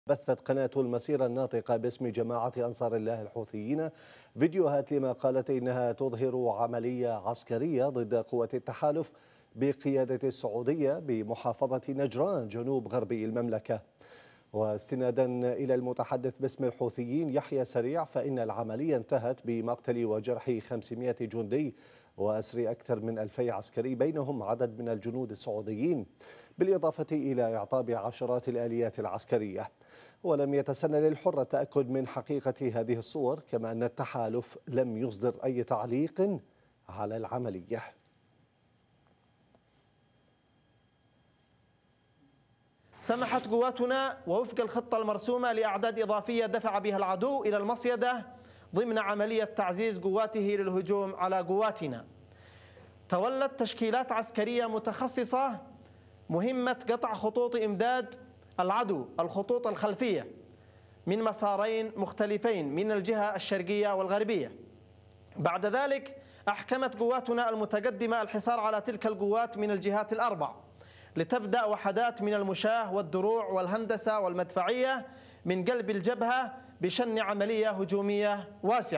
بثت قناة المسيرة الناطقة باسم جماعة أنصار الله الحوثيين فيديوهات لما قالت إنها تظهر عملية عسكرية ضد قوات التحالف بقيادة السعودية بمحافظة نجران جنوب غربي المملكة. واستنادا إلى المتحدث باسم الحوثيين يحيى سريع، فإن العملية انتهت بمقتل وجرح 500 جندي وأسر أكثر من 2000 عسكري، بينهم عدد من الجنود السعوديين، بالإضافة إلى إعطاب عشرات الآليات العسكرية. ولم يتسنى للحرة التأكد من حقيقة هذه الصور، كما أن التحالف لم يصدر أي تعليق على العملية. سمحت قواتنا ووفق الخطة المرسومة لأعداد إضافية دفع بها العدو إلى المصيدة ضمن عملية تعزيز قواته للهجوم على قواتنا. تولت تشكيلات عسكرية متخصصة مهمة قطع خطوط إمداد العدو الخطوط الخلفية من مسارين مختلفين من الجهة الشرقية والغربية. بعد ذلك أحكمت قواتنا المتقدمة الحصار على تلك القوات من الجهات الأربع، لتبدأ وحدات من المشاة والدروع والهندسة والمدفعية من قلب الجبهة بشن عملية هجومية واسعة.